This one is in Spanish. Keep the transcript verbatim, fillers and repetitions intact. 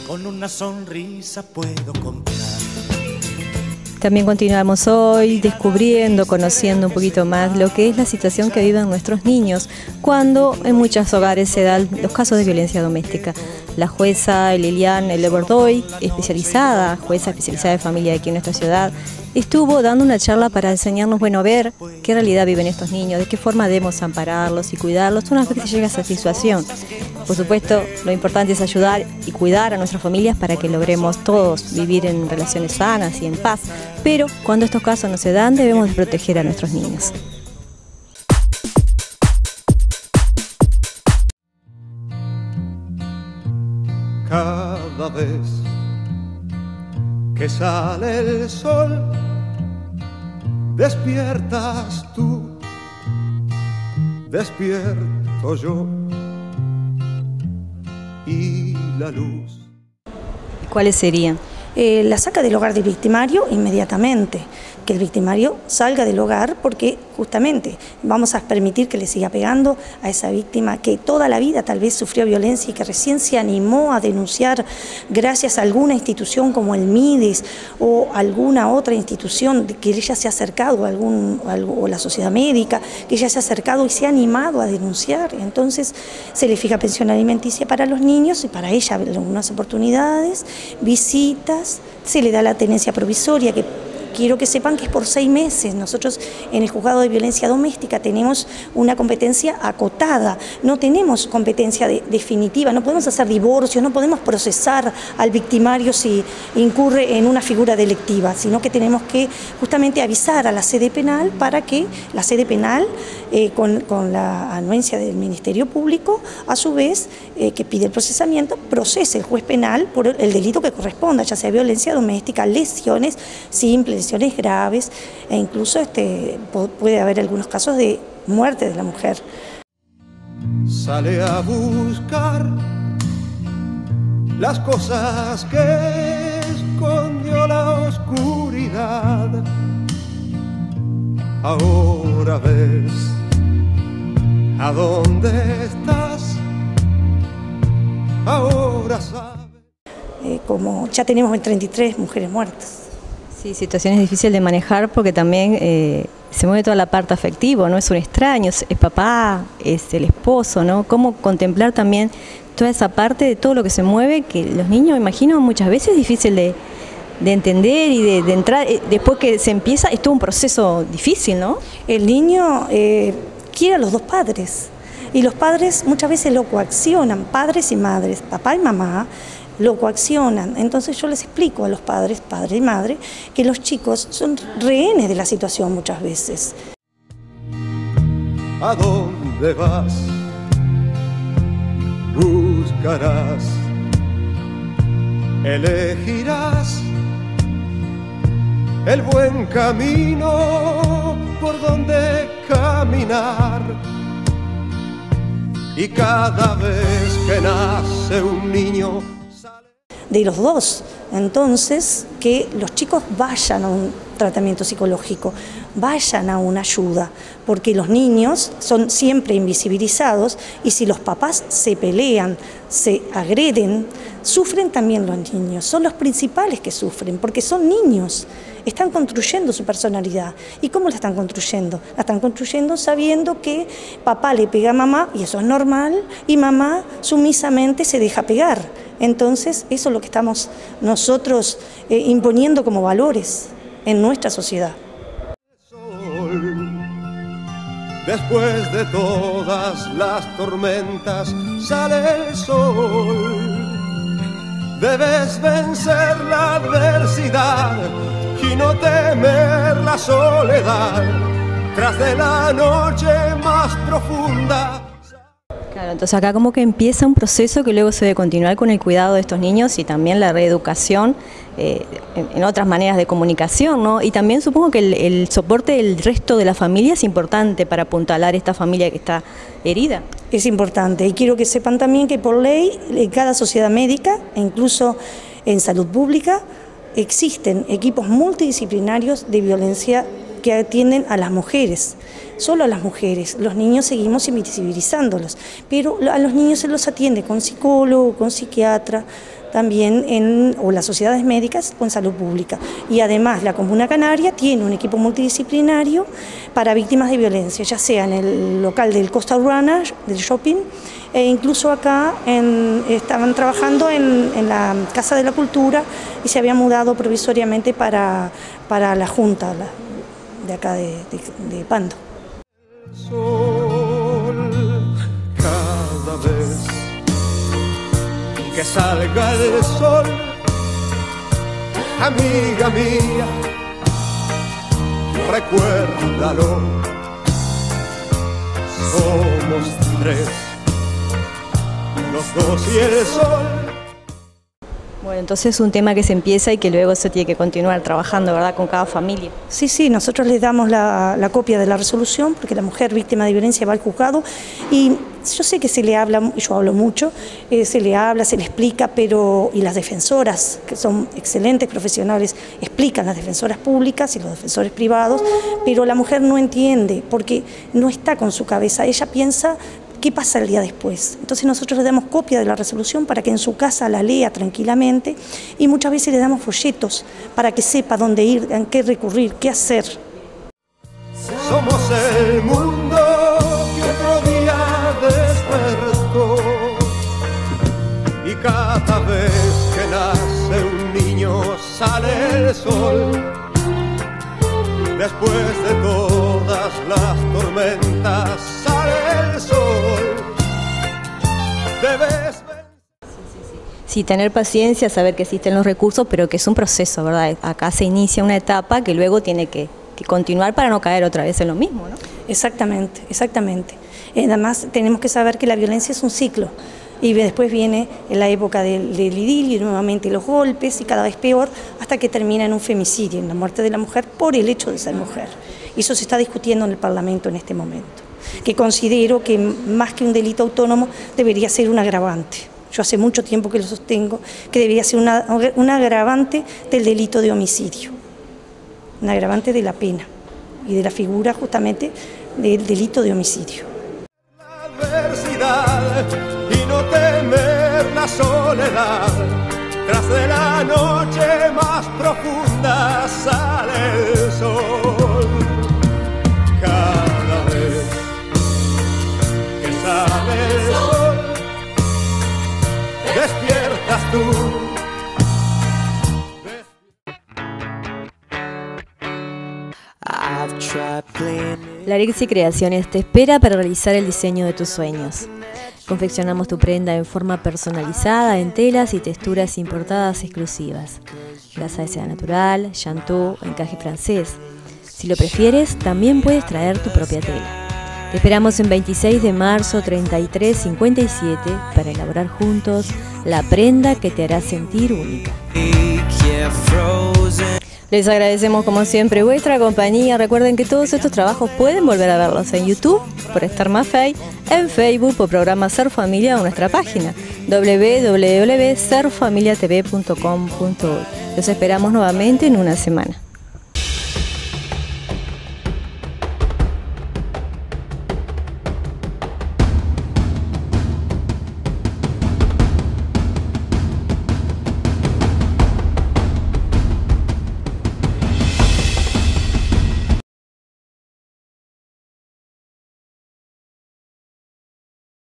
con una sonrisa puedo comprar. También continuamos hoy descubriendo, conociendo un poquito más lo que es la situación que viven nuestros niños cuando en muchos hogares se dan los casos de violencia doméstica. La jueza Lilian Leverdoy, especializada, jueza especializada de familia aquí en nuestra ciudad, estuvo dando una charla para enseñarnos, bueno, a ver qué realidad viven estos niños, de qué forma debemos ampararlos y cuidarlos una vez que se llega a esa situación. Por supuesto, lo importante es ayudar y cuidar a nuestras familias para que logremos todos vivir en relaciones sanas y en paz. Pero cuando estos casos no se dan, debemos de proteger a nuestros niños. Cada vez que sale el sol, despiertas tú, despierto yo, y la luz. ¿Cuáles serían? Eh, la saca del hogar del victimario inmediatamente, que el victimario salga del hogar porque justamente vamos a permitir que le siga pegando a esa víctima que toda la vida tal vez sufrió violencia y que recién se animó a denunciar gracias a alguna institución como el MIDES o alguna otra institución que ella se ha acercado, algún, o la sociedad médica, que ella se ha acercado y se ha animado a denunciar. Entonces se le fija pensión alimenticia para los niños y para ella algunas oportunidades, visitas, se le da la tenencia provisoria que quiero que sepan que es por seis meses. Nosotros en el juzgado de violencia doméstica tenemos una competencia acotada, no tenemos competencia de, definitiva, no podemos hacer divorcios, no podemos procesar al victimario si incurre en una figura delictiva, sino que tenemos que justamente avisar a la sede penal para que la sede penal, eh, con, con la anuencia del Ministerio Público, a su vez, eh, que pide el procesamiento, procese el juez penal por el delito que corresponda, ya sea violencia doméstica, lesiones simples, lesiones graves e incluso este, puede haber algunos casos de muerte de la mujer. Sale a buscar las cosas que escondió la oscuridad. Ahora ves a dónde estás, ahora sabes. Eh, como ya tenemos treinta y tres mujeres muertas. Sí, situaciones difíciles de manejar porque también eh, se mueve toda la parte afectiva, ¿no? Es un extraño, es, es papá, es el esposo, ¿no? Cómo contemplar también toda esa parte de todo lo que se mueve, que los niños, me imagino, muchas veces es difícil de, de entender y de, de entrar, eh, después que se empieza, es todo un proceso difícil, ¿no? El niño eh, quiere a los dos padres y los padres muchas veces lo coaccionan, padres y madres, papá y mamá, lo coaccionan. Entonces yo les explico a los padres, padre y madre, que los chicos son rehenes de la situación muchas veces. ¿A dónde vas? Buscarás, elegirás el buen camino por donde caminar. Y cada vez que nace un niño, de los dos, entonces que los chicos vayan a un tratamiento psicológico, vayan a una ayuda, porque los niños son siempre invisibilizados y si los papás se pelean, se agreden, sufren también los niños, son los principales que sufren, porque son niños, están construyendo su personalidad. ¿Y cómo la están construyendo? La están construyendo sabiendo que papá le pega a mamá, y eso es normal, y mamá sumisamente se deja pegar. Entonces, eso es lo que estamos nosotros eh, imponiendo como valores en nuestra sociedad. Después de todas las tormentas sale el sol. Debes vencer la adversidad y no temer la soledad tras de la noche más profunda. Claro, entonces acá como que empieza un proceso que luego se debe continuar con el cuidado de estos niños y también la reeducación eh, en, en otras maneras de comunicación, ¿no? Y también supongo que el, el soporte del resto de la familia es importante para apuntalar esta familia que está herida. Es importante y quiero que sepan también que por ley en cada sociedad médica e incluso en salud pública existen equipos multidisciplinarios de violencia que atienden a las mujeres, solo a las mujeres. Los niños seguimos invisibilizándolos, pero a los niños se los atiende con psicólogo, con psiquiatra, también en o las sociedades médicas o en salud pública. Y además la Comuna Canaria tiene un equipo multidisciplinario para víctimas de violencia, ya sea en el local del Costa Urbana, del shopping, e incluso acá en, estaban trabajando en, en la Casa de la Cultura y se había mudado provisoriamente para, para la Junta la, de acá de, de, de Pando. Sol, cada vez que salga el sol, amiga mía, recuérdalo, somos tres, los dos y el sol. Bueno, entonces es un tema que se empieza y que luego se tiene que continuar trabajando, ¿verdad?, con cada familia. Sí, sí, nosotros les damos la, la copia de la resolución porque la mujer víctima de violencia va al juzgado y yo sé que se le habla, y yo hablo mucho, eh, se le habla, se le explica, pero y las defensoras, que son excelentes profesionales, explican, las defensoras públicas y los defensores privados, pero la mujer no entiende porque no está con su cabeza, ella piensa ¿qué pasa el día después? Entonces nosotros le damos copia de la resolución para que en su casa la lea tranquilamente y muchas veces le damos folletos para que sepa dónde ir, en qué recurrir, qué hacer. Somos el mundo que otro día despertó y cada vez que nace un niño sale el sol. Después de todas las tormentas sale el sol. Debes... Sí, tener paciencia, saber que existen los recursos, pero que es un proceso, ¿verdad? Acá se inicia una etapa que luego tiene que, que continuar para no caer otra vez en lo mismo, ¿no? Exactamente, exactamente. Además, tenemos que saber que la violencia es un ciclo. Y después viene la época del, del idilio y nuevamente los golpes y cada vez peor hasta que termina en un femicidio, en la muerte de la mujer por el hecho de ser mujer. Y eso se está discutiendo en el Parlamento en este momento, que considero que más que un delito autónomo debería ser un agravante. Yo hace mucho tiempo que lo sostengo, que debería ser una, un agravante del delito de homicidio, un agravante de la pena y de la figura justamente del delito de homicidio. La adversidad y no temer la soledad, tras de la noche más profunda sale el sol. Cada vez que sale el sol, despiertas tú. Larixi Creaciones te espera para realizar el diseño de tus sueños. Confeccionamos tu prenda en forma personalizada en telas y texturas importadas exclusivas. Grasa de seda natural, chanteau, encaje francés. Si lo prefieres, también puedes traer tu propia tela. Te esperamos en veintiséis de marzo, treinta y tres cincuenta y siete para elaborar juntos la prenda que te hará sentir única. Les agradecemos como siempre vuestra compañía. Recuerden que todos estos trabajos pueden volver a verlos en YouTube por Estar Maffei, en Facebook por programa Ser Familia o nuestra página doble u doble u doble u punto ser familia t v punto com punto uy. Los esperamos nuevamente en una semana.